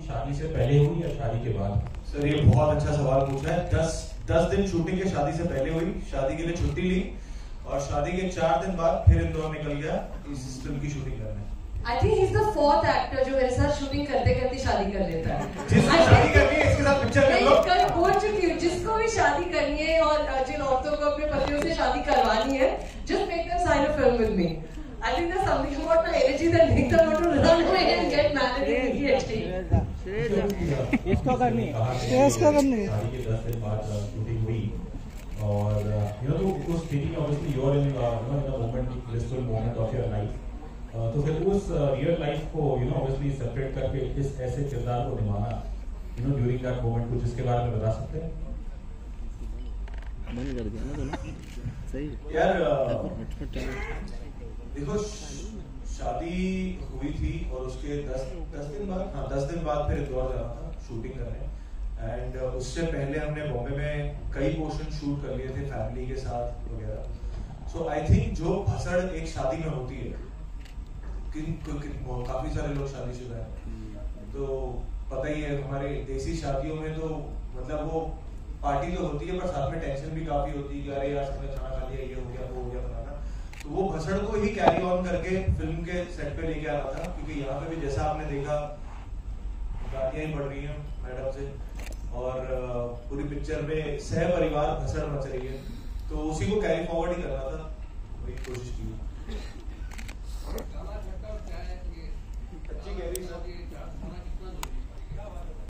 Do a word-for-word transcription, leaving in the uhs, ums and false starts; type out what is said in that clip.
शादी से पहले हुई या शादी के बाद? सर ये बहुत अच्छा सवाल पूछा है। दस दस दिन शूटिंग के शादी से पहले हुई, शादी के लिए छुट्टी ली और शादी के चार दिन बाद फिर इंदौर निकल गया इस फिल्म की शूटिंग करने। I think he's the fourth actor जो मेरे साथ शूटिंग करते करते शादी कर लेता है। जिसको शादी करनी है इसके साथ पिक्चर कर लो। मैं कल बोल चुकी हूँ, जिसको भी शादी करनी है और जिन औरतों को अपने पतियों से शादी करवानी है, just make them sign a film with me. I think there's something about my energy that makes them want to run away and get married immediately. इसको करनी है, इसको करनी है। शादी के दस दिन बाद शूटिंग हुई और यू नो तो उस स्थिति में obviously you are in you know in the moment, blissful moment of your life. तो फिर उस रियल लाइफ को यू नो ऑब्वियसली सेपरेट करके इस ऐसे किरदार को निभाना you know during that moment, कुछ इसके बारे में बता सकते हैं? मन कर दिया ना सही यार। देखो शादी हुई थी और उसके दस दस दिन बाद हाँ दस दिन बाद फिर इंदौर जाना था शूटिंग करने। एंड उससे पहले हमने बॉम्बे में कई पोर्शन शूट कर लिए थे फैमिली के साथ वगैरह। सो आई थिंक जो भसड़ एक शादी में होती है, किन, किन काफी सारे लोग शादीशुदा हैं तो पता ही है, हमारे देसी शादियों में तो मतलब वो पार्टी तो होती है पर साथ में टेंशन भी काफी होती है कि अरे यार सबने खाना खा लिया, ये हो गया वो हो गया फलाना। तो वो भसड़ को ही कैरी ऑन करके फिल्म के सेट पे लेके आ रहा था, क्योंकि यहाँ पे भी जैसा आपने देखा गालियां ही बढ़ रही हैं मैडम से और पूरी पिक्चर में सह परिवार भसड़ मच रही है, तो उसी को कैरी फॉरवर्ड ही करना था, वही कोशिश की। अच्छी कह रही